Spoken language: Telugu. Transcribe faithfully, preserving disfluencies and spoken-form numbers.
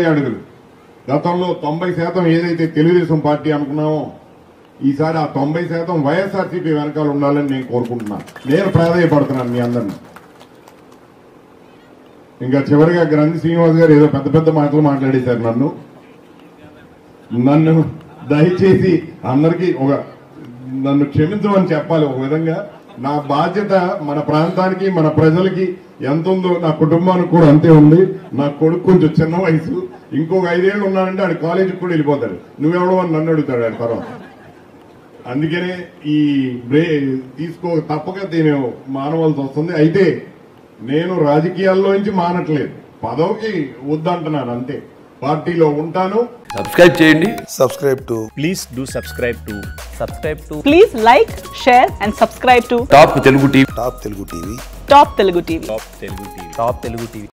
తొంభై అడుగులు. గతంలో తొంభై శాతం ఏదైతే తెలుగుదేశం పార్టీ అనుకున్నామో ఈసారి ఆ తొంభై శాతం వైఎస్ఆర్సీపీ వెనకాల ఉండాలని నేను కోరుకుంటున్నాను. నేను ప్రాధాన్యపడుతున్నాను మీ అందరినీ. ఇంకా చివరిగా గ్రంథి శ్రీనివాస్ గారు ఏదో పెద్ద పెద్ద మాటలు మాట్లాడేశారు. నన్ను నన్ను దయచేసి అందరికీ ఒక నన్ను క్షమించమని చెప్పాలి. ఒక విధంగా నా బాధ్యత మన ప్రాంతానికి మన ప్రజలకి ఎంత ఉందో నా కుటుంబానికి కూడా అంతే ఉంది. నా కొడుకు కొంచెం చిన్న వయసు, ఇంకొక ఐదేళ్లు ఉన్నానంటే ఆడు కాలేజీకి కూడా వెళ్ళిపోతాడు. నువ్వెవడో అని నన్ను అడుగుతాడు ఆడి తర్వాత. అందుకనే ఈ బ్రే తీసుకో తప్పక నేను మానవలసి వస్తుంది. అయితే నేను రాజకీయాల్లోంచి మానట్లేదు, పదవికి వద్దంటున్నాను అంతే. పార్టీలో ఉంటాను. సబ్స్క్రైబ్ చేయండి. Subscribe to please do subscribe to subscribe to please like share and subscribe to top Telugu TV. Top Telugu TV. Top Telugu TV. Top Telugu TV. Top Telugu TV.